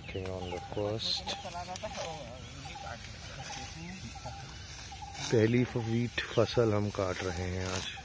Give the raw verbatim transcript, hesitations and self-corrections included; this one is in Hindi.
working on the first पहली वीट फसल हम काट रहे हैं आज।